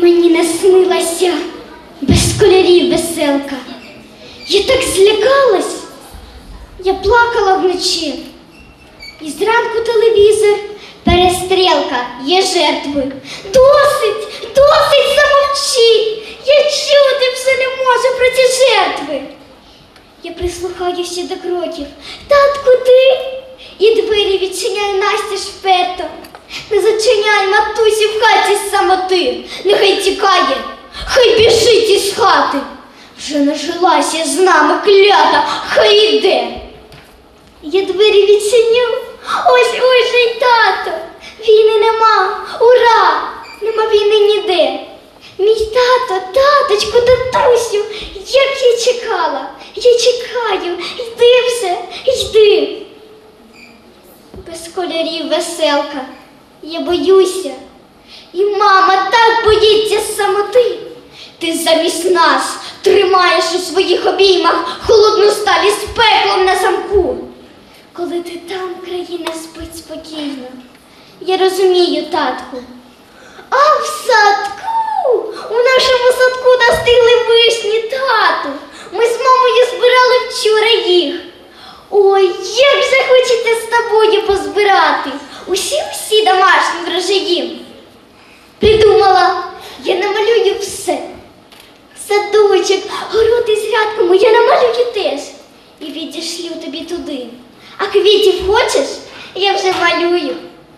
Мені наснилася без кольорів веселка. Я так злякалась, я плакала вночі. І зранку телевізор, перестрілка, є жертви. Досить, досить, замовчи! Я чути вже не можу про ці жертви. Я прислухаюся до кроків. Татку, ти? І двері відчиняю настіж вперто. Не зачиняй матусі в хаті з самоти. Нехай тікає, хай біжить із хати. Вже нажилася з нами клята, хай іде. Я двері відчиню, ось же й тато. Війни нема, ура! Нема війни ніде. Мій тато, таточку, татусю, як я чекала. Я чекаю, йди вже, йди. Без кольорів веселка, я боюся. І мама так боїться самоти. Ти замість нас тримаєш у своїх обіймах холодну сталь із пеклом на замку. Коли ти там, країна спить спокійно, я розумію, татку. А в садку, у нашому садку достигли вишні, тату. Ми з мамою збирали вчора їх. Ой, як же хочете з тобою позбирати усі домашні врожаї. Придумала, я намалюю все. Садочок, город із грядками я намалюю теж. І відішлю тобі туди. А квітів хочеш? Я вже малюю.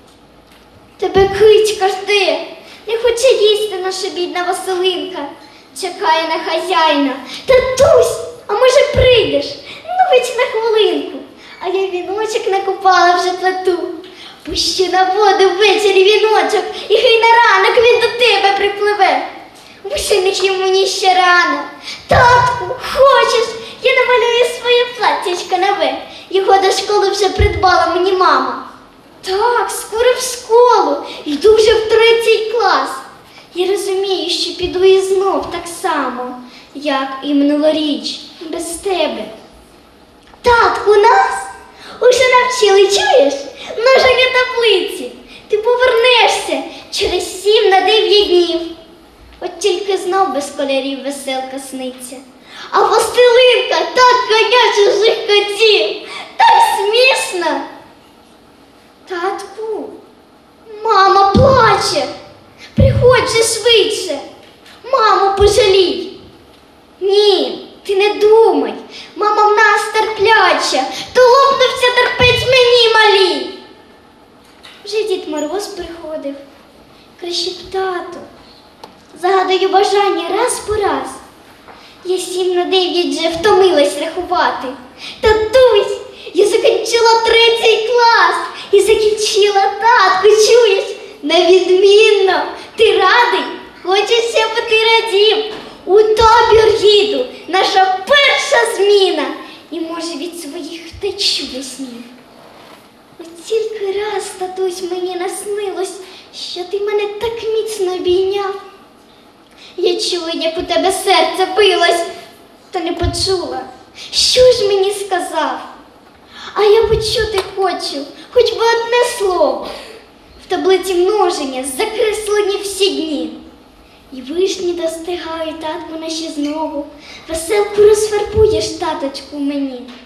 Тебе кичка жде, не хоче їсти наша бідна Василинка. Чекає на хазяїна. Татусь, а може прийдеш? Ну, хоч на хвилинку. А я віночок накопала вже плету. Пущу на воду ввечері віночок, і хай на ранок він до тебе припливе. Вишених йому ні ще рано. Татку, хочеш? Я намалюю своє платтячко нове. Його до школи вже придбала мені мама. Так, скоро в школу. Йду вже в 3-й клас. Я розумію, що піду і знов так само, як і минулоріч, без тебе. Татку, нас уже навчили, чуєш? Множення таблиці. Ти повернешся через 7 на 9 днів. От тільки знов без кольорів веселка сниться. А Василинка так коня чужих котів. Так смішно. Татку, мама плаче. Приходь же швидше. Маму пожалій. Ні, ти не думай. Мама в нас терпляча. То лопнувся терпець мені малій. Вже Дід Мороз приходив. Краще б тато. Загадую бажання раз по раз. Я 7 на 9 вже втомилась рахувати. Татусь, я закінчила 3-й клас. І закінчила, татку, чуєш? Невідмінно. Ти радий? Хочеш, щоб ти радів? У табір їду, наша перша зміна. І, може, від своїх втечу до снів. От тільки раз, татусь, мені наснилось, що ти мене так міцно обійняв. Я чула, як у тебе серце билось, та не почула. Що ж мені сказав? А я почути хочу, хоч би одне слово. В таблиці множення закреслені всі дні. І вишні достигають, татку, наші знову. Веселку розфарбуєш, таточку, мені.